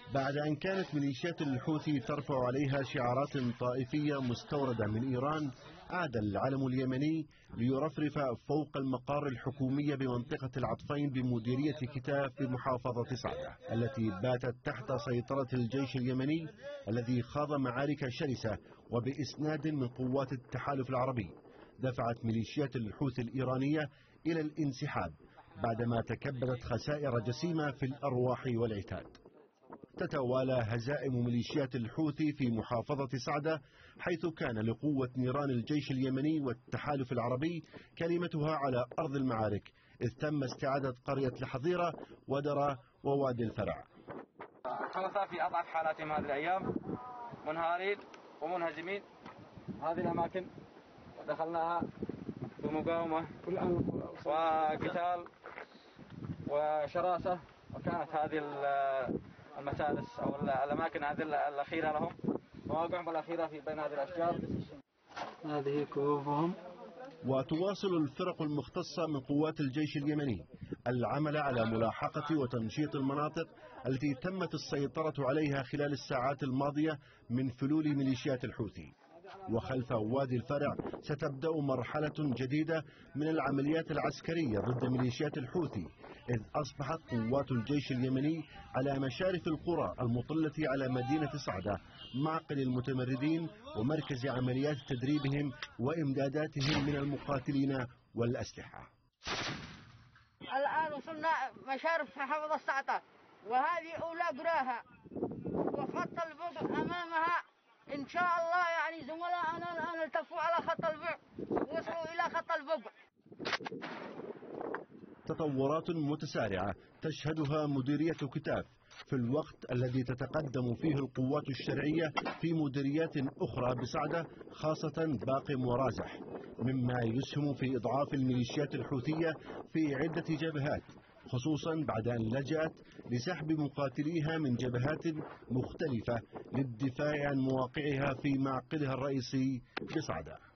بعد أن كانت ميليشيات الحوثي ترفع عليها شعارات طائفية مستوردة من إيران، عاد العلم اليمني ليرفرف فوق المقار الحكومية بمنطقة العطفين بمديرية كتاف بمحافظة سعدة، التي باتت تحت سيطرة الجيش اليمني الذي خاض معارك شرسة وبإسناد من قوات التحالف العربي دفعت ميليشيات الحوثي الإيرانية إلى الانسحاب بعدما تكبدت خسائر جسيمة في الأرواح والعتاد. تتوالى هزائم ميليشيات الحوثي في محافظة سعدة، حيث كان لقوة نيران الجيش اليمني والتحالف العربي كلمتها على أرض المعارك، إذ تم استعادة قرية الحظيرة ودرى ووادي الفرع. الحوثة في أضعف حالاتهم هذه الأيام، منهارين ومنهزمين. هذه الأماكن دخلناها بمقاومة وقتال وشراسة، وكانت هذه المسادس أو الأماكن هذه الأخيرة لهم، مواقعهم الأخيرة في بين هذه الأشجار. هذه كهوفهم. وتواصل الفرق المختصة من قوات الجيش اليمني العمل على ملاحقة وتنشيط المناطق التي تمت السيطرة عليها خلال الساعات الماضية من فلول ميليشيات الحوثي. وخلف وادي الفرع ستبدأ مرحلة جديدة من العمليات العسكرية ضد ميليشيات الحوثي، إذ أصبحت قوات الجيش اليمني على مشارف القرى المطلة على مدينة سعدة معقل المتمردين ومركز عمليات تدريبهم وإمداداتهم من المقاتلين والأسلحة. الآن وصلنا مشارف محافظة سعدة، وهذه أولى قراها، وخط البعد أمامها إن شاء الله. يعني زملائنا الآن التفوا على خط البعد وصلوا إلى خط البعد. تطورات متسارعة تشهدها مديرية كتاف في الوقت الذي تتقدم فيه القوات الشرعية في مديريات أخرى بسعدة، خاصة باقم ورازح، مما يسهم في إضعاف الميليشيات الحوثية في عدة جبهات، خصوصا بعد أن لجأت لسحب مقاتليها من جبهات مختلفة للدفاع عن مواقعها في معقلها الرئيسي بسعدة.